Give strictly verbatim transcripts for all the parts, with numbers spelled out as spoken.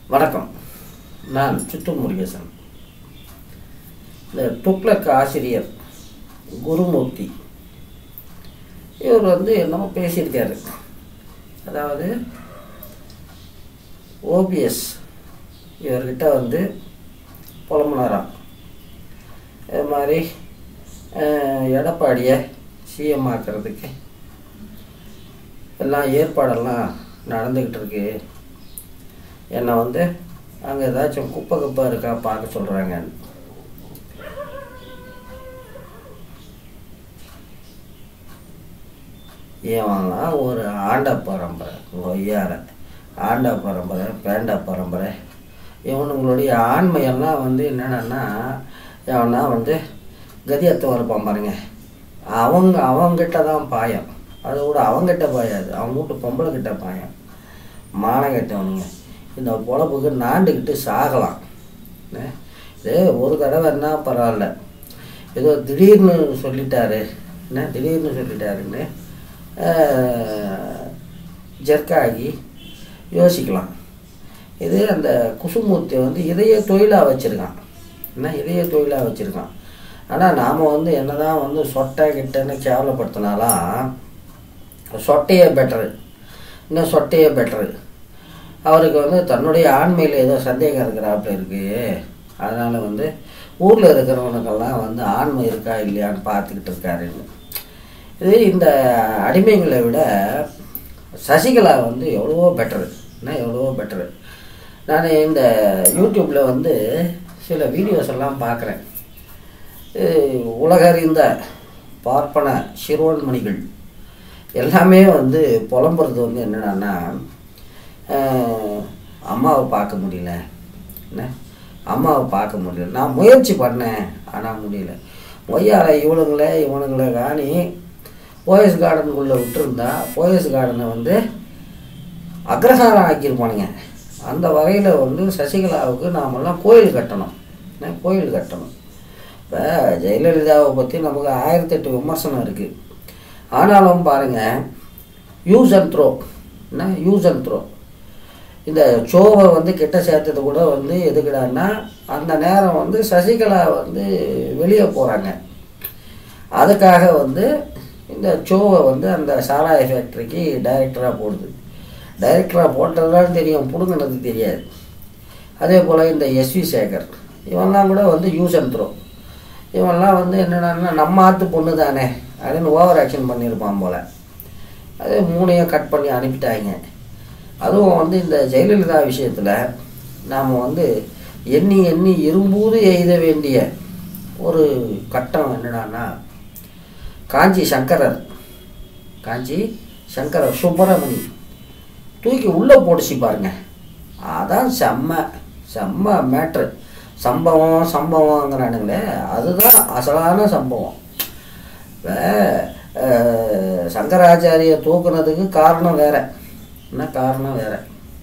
வணக்கம். நான் சித்தூர் முருகேசன். இந்த துக்ளக் ஆசிரியர் குருமூர்த்தி இவர் வந்து என்னமோ பேசியிருக்காரு. அதாவது ஓபிஎஸ் இவர்கிட்ட வந்து புலம்புனாராம். இது மாதிரி எடப்பாடியை சிஎம் ஆக்கிறதுக்கு எல்லாம் ஏற்பாடெல்லாம் நடந்துக்கிட்டு இருக்கு. என்னை வந்து அங்கே ஏதாச்சும் குப்பை குப்பை இருக்கா பார்க்க சொல்கிறாங்க. இவன்லாம் ஒரு ஆண்ட பரம்பரை, ஒய்யார ஆண்ட பரம்பரை, பேண்ட பரம்பரை. இவனுங்களுடைய ஆண்மையெல்லாம் வந்து என்னென்னா, இவனா வந்து கதியத்தை வரப்பான் பாருங்க. அவங்க அவங்ககிட்ட தான் பாயம். அதை விட அவங்ககிட்ட பாயாது, அவங்க வீட்டு பொம்பளை கிட்ட பாயம். மானம் கட்டவனுங்க இந்த பொழப்புக்கு நாண்டுக்கிட்டு சாகலாம். இது ஒரு தடவை என்ன பரவாயில்ல, ஏதோ திடீர்னு சொல்லிட்டாரு என்ன திடீர்னு சொல்லிட்டாருன்னு ஜர்க்காகி யோசிக்கலாம். இது அந்த குசுமூர்த்தி வந்து இதையே தொழிலாக வச்சுருக்கான். என்ன இதையே தொழிலாக வச்சுருக்கான். ஆனால் நாம் வந்து என்ன தான் வந்து சொட்டை கிட்டன்னு கேவலப்படுத்தினாலாம் சொட்டையே பெட்டரு, இன்னும் சொட்டையே பெட்டரு. அவருக்கு வந்து தன்னுடைய ஆண்மையில் ஏதோ சந்தேகம் இருக்கிறாப்புல இருக்குது. அதனால் வந்து ஊரில் இருக்கிறவனுக்கெல்லாம் வந்து ஆண்மை இருக்கா இல்லையான்னு பார்த்துக்கிட்டு இருக்காருன்னு. இது இந்த அடிமைகளை விட சசிகலா வந்து எவ்வளவோ பெட்டரு, என்ன எவ்வளவோ பெட்டரு. நான் இந்த யூடியூப்பில் வந்து சில வீடியோஸ் எல்லாம் பார்க்குறேன். உலகறிந்த பார்ப்பன சிறுவன்மணிகள் எல்லாமே வந்து புலம்புறது வந்து என்னென்னா, அம்மாவை பார்க்க முடியல, என்ன அம்மாவை பார்க்க முடியல. நான் முயற்சி பண்ணேன் ஆனால் முடியல. ஒய்யார இவனுங்களை இவனுங்களை காணி போயஸ் கார்டனுக்குள்ளே விட்டுருந்தா போயஸ் கார்டனை வந்து அக்ரஹாரம் ஆக்கியிருப்பானுங்க. அந்த வகையில் வந்து சசிகலாவுக்கு நாமெல்லாம் கோயில் கட்டணும், என்ன கோயில் கட்டணும். இப்போ ஜெயலலிதாவை பற்றி நமக்கு ஆயிரத்தெட்டு விமர்சனம் இருக்குது. ஆனாலும் பாருங்கள், யூஸ் அண்ட் த்ரோ, என்ன யூஸ் அண்ட் த்ரோ. இந்த ஷோவை வந்து கிட்ட சேர்த்தது கூட வந்து எதுக்குடான்னா, அந்த நேரம் வந்து சசிகலா வந்து வெளியே போகிறாங்க. அதுக்காக வந்து இந்த ஷோவை வந்து அந்த சாராய ஃபேக்ட்ரிக்கு டைரக்டராக போடுது. டைரக்டராக போட்டதுதான் தெரியும், பிடுங்கினது தெரியாது. அதே போல் இந்த எஸ்வி சேகர் இவன்லாம் கூட வந்து யூஸ் அண்ட் த்ரோ. இவன்லாம் வந்து என்னென்னா நம்ம ஆற்று பொண்ணு தானே அப்படின்னு ஓவர் ஆக்ஷன் பண்ணியிருப்பான் போல். அதே மூணையும் கட் பண்ணி அனுப்பிட்டாங்க. அதுவும் வந்து இந்த ஜெயலலிதா விஷயத்தில் நாம் வந்து எண்ணி எண்ணி இரும்பூது எய்த வேண்டிய ஒரு கட்டம் என்னடான்னா, காஞ்சி சங்கரர் காஞ்சி சங்கரர் சுப்பிரமணி தூக்கி உள்ளே போட்டுச்சு பாருங்க. அதான் செம்ம செம்ம மேட்ரு. சம்பவம் சம்பவங்கிறானுங்களே, அதுதான் அசலான சம்பவம். இப்போ சங்கராச்சாரிய தூக்குனதுக்கு காரணம் வேறு, என்ன காரணம் வேறு.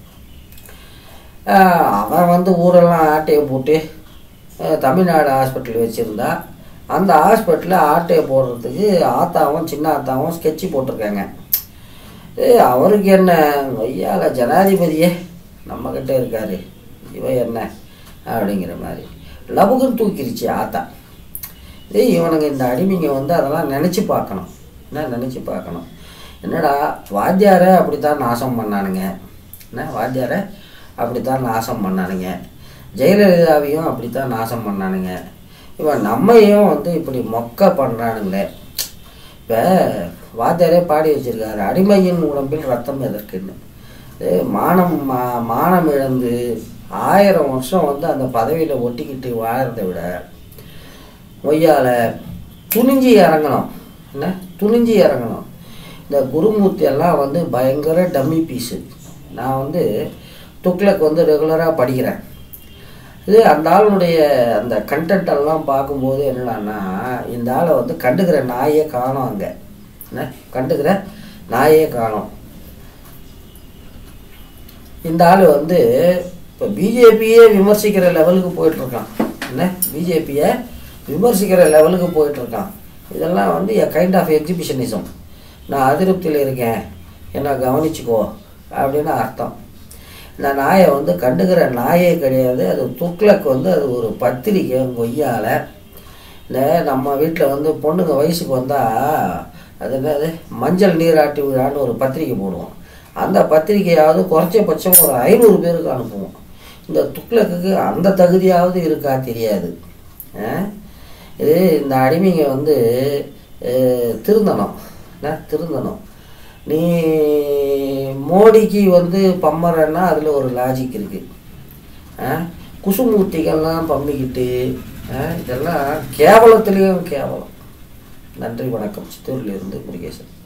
அவன் வந்து ஊரெல்லாம் ஆட்டையை போட்டு தமிழ்நாடு ஹாஸ்பிட்டல் வச்சுருந்தா, அந்த ஹாஸ்பிட்டலில் ஆட்டையை போடுறதுக்கு ஆத்தாவும் சின்ன ஆத்தாவும் ஸ்கெட்சு போட்டிருக்காங்க. அவருக்கு என்ன ஐயால ஜனாதிபதியே நம்மக்கிட்ட இருக்கார், இவன் என்ன அப்படிங்கிற மாதிரி லபுக்குன்னு தூக்கிருச்சு ஆத்தா. இதே இவனுங்க இந்த அடிமைங்க வந்து அதெல்லாம் நினச்சி பார்க்கணும், என்ன நினச்சி பார்க்கணும். என்னடா வாத்தியாரை அப்படித்தான் நாசம் பண்ணானுங்க, என்ன வாத்தியாரை அப்படித்தான் நாசம் பண்ணானுங்க, ஜெயலலிதாவையும் அப்படித்தான் நாசம் பண்ணானுங்க, இவன் நம்மையும் வந்து இப்படி மொக்க பண்ணுறானுங்களே. இப்போ வாத்தியாரே பாடி வச்சுருக்காரு, அடிமையின் உடம்பில் ரத்தம் எதற்குன்னு. மானம் மா மானம் இழந்து ஆயிரம் வருஷம் வந்து அந்த பதவியில் ஒட்டிக்கிட்டு வாழறதை விட ஒய்யால துணிஞ்சி இறங்கணும், என்ன துணிஞ்சி இறங்கணும். இந்த குருமூர்த்தி எல்லாம் வந்து பயங்கர டம்மி பீஸு. நான் வந்து துக்ளக் வந்து ரெகுலராக படிக்கிறேன். இது அந்த ஆளுடைய அந்த கண்டென்ட்டெல்லாம் பார்க்கும்போது என்னடான்னா, இந்த ஆளை வந்து கண்டுக்கிற நாயே காணும். அங்கே என்ன கண்டுக்கிற நாயே காணும். இந்த ஆள் வந்து இப்போ பிஜேபியே விமர்சிக்கிற லெவலுக்கு போயிட்டுருக்கான், என்ன பிஜேபியை விமர்சிக்கிற லெவலுக்கு போயிட்டுருக்கான். இதெல்லாம் வந்து எ கைண்ட் ஆஃப் எக்ஸிபிஷனிசம். நான் அதிருப்தியில் இருக்கேன், என்ன கவனிச்சுக்கோ அப்படின்னு அர்த்தம். இந்த நாயை வந்து கண்டுக்கிற நாயே கிடையாது. அது துக்ளக் வந்து அது ஒரு பத்திரிக்கை கொய்யால. இந்த நம்ம வீட்டில் வந்து பொண்ணுங்க வயசுக்கு வந்தால் அது என்னது மஞ்சள் நீராட்டி விழான்னு ஒரு பத்திரிக்கை போடுவோம். அந்த பத்திரிக்கையாவது குறைஞ்சபட்சம் ஒரு ஐநூறு பேருக்கு அனுப்புவோம். இந்த துக்ளக்கு அந்த தகுதியாவது இருக்கா தெரியாது. இது இந்த அடிமைங்க வந்து திருந்தணும் திருந்தணும். நீ மோடிக்கு வந்து பம்மரன்னா அதில் ஒரு லாஜிக் இருக்குது. குசுமூர்த்திகள்லாம் பம்மிக்கிட்டு இதெல்லாம் கேவலத்துலேயும் கேவலம். நன்றி வணக்கம். சித்தூரிலிருந்து முருகேசன்.